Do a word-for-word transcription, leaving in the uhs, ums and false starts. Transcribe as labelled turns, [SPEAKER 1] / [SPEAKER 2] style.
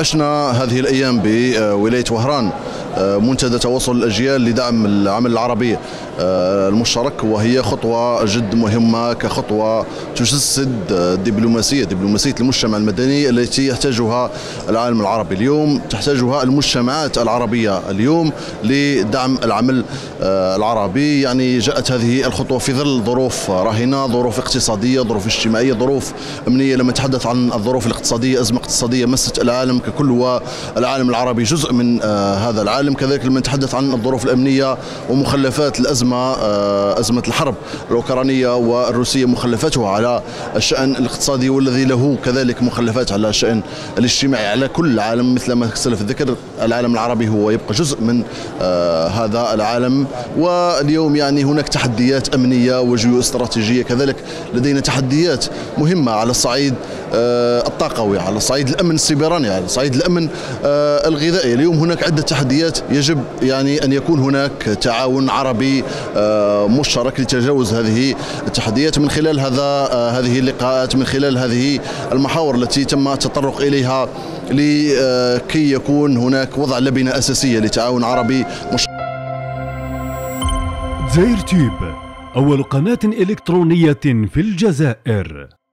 [SPEAKER 1] عشنا هذه الأيام بولاية وهران منتدى تواصل الأجيال لدعم العمل العربي المشترك، وهي خطوة جد مهمة كخطوة تجسد الدبلوماسية دبلوماسية المجتمع المدني التي يحتاجها العالم العربي اليوم، تحتاجها المجتمعات العربية اليوم لدعم العمل العربي. يعني جاءت هذه الخطوة في ظل ظروف راهنة، ظروف اقتصادية، ظروف اجتماعية، ظروف أمنية. لما نتحدث عن الظروف الاقتصادية، أزمة اقتصادية مست العالم ككل، والعالم العربي جزء من هذا العالم. كذلك لما نتحدث عن الظروف الأمنية ومخلفات الأزمة، أزمة الحرب الأوكرانية والروسية، مخلفاتها على الشأن الاقتصادي، والذي له كذلك مخلفات على الشأن الاجتماعي على كل العالم. مثل ما سلف الذكر، العالم العربي هو يبقى جزء من هذا العالم. واليوم يعني هناك تحديات أمنية وجيوستراتيجية، كذلك لدينا تحديات مهمة على الصعيد الطاقوي، على صعيد الأمن السيبراني، على صعيد الأمن الغذائي. اليوم هناك عدة تحديات يجب يعني أن يكون هناك تعاون عربي مشترك لتجاوز هذه التحديات من خلال هذا هذه اللقاءات، من خلال هذه المحاور التي تم التطرق إليها لكي يكون هناك وضع لبنة أساسية لتعاون عربي مشترك.
[SPEAKER 2] زاير تيوب، أول قناة إلكترونية في الجزائر.